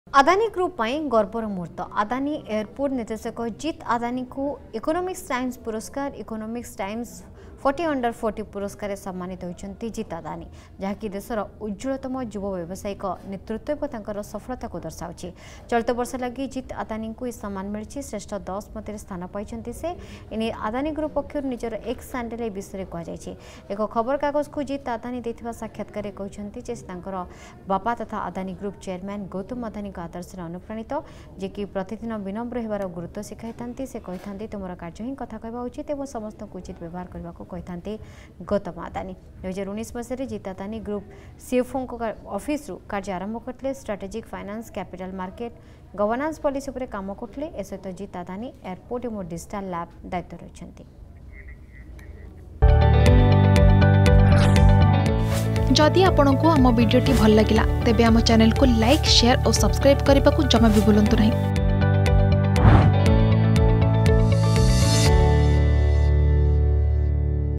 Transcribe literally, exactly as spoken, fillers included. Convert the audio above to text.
Adani group पर गर्वर मुहूर्त। Adani airport निर्देशक जीत अदानी को इकोनॉमिक्स टाइम्स पुरस्कार economics times forty under forty पुरस्कार सम्मानित होती जीत अदानी, जहाँकि देशर उज्ज्वलतम युव व्यावसायिक नेतृत्व सफलता को दर्शाऊँ। चलित वर्ष लगी जीत अदानी को यह सम्मान मिली। श्रेष्ठ दस मध्य स्थान पाई से इनि अदानी ग्रुप पक्षर निजर एक्स हैंडल विषय कहुई। एक खबर कागज को जीत अदानी देथिबा साक्षात्कार कहते बापा तथा अदानी ग्रुप चेयरमैन गौतम अदानी आदर्श अनुप्राणित, जे कि प्रतिदिन विनम्र होबार गुरुत्व शिखाई था। से कहते तुम कार्य ही कथा कहवा उचित और समस्त को उचित व्यवहार करने को कहते गौतम अदानी। दुई हजार उन्नीस मसीह Jeet Adani group CFO office कार्य आरंभ करते। Strategic finance capital market governance policy पर काम करते। ए सहित जीत अदानी एयरपोर्ट और डिजिटल लैब दायित्व रही। जदि आपंक आम भिडी भल लगा तेब आम चैनल को लाइक शेयर और सब्सक्राइब करने को जमा भी भूलु नहीं।